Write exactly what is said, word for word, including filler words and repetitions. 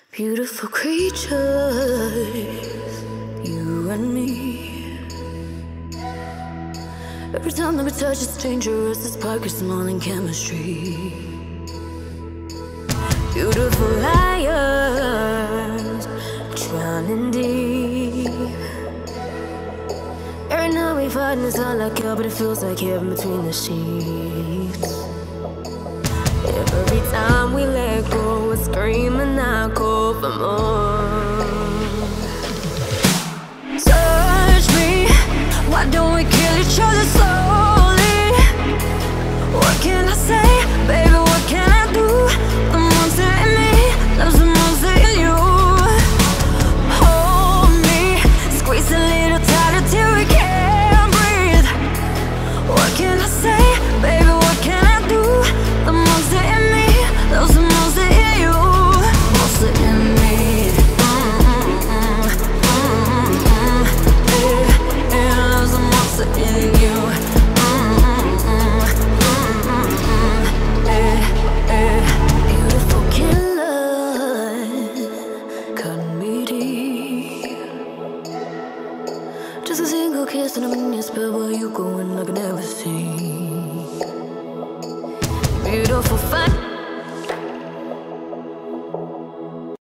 Beautiful creatures, you and me. Every time that we touch, it's dangerous. This spark is smiling chemistry. Beautiful liars, drowning deep. Every night we fight and it's not like hell, but it feels like heaven between the sheets. Every time we let go, we're screaming out cold for more. Touch me, why don't we kill each other slowly? What can I say, baby, what can I do? The monster in me loves the monster in you. Hold me, squeeze a little tighter till we can't breathe. What can I say, baby, what can I do? The monster in me loves the monster in you. Monster in me. Mm-mm-mm, mm-mm-mm, yeah, yeah, loves the monster in you. Mm-mm-mm, mm-mm-mm, yeah, yeah. Beautiful killer, cut me deep. Just a single kiss and I'm in your spell, where you going like I never seen. Beautiful fight.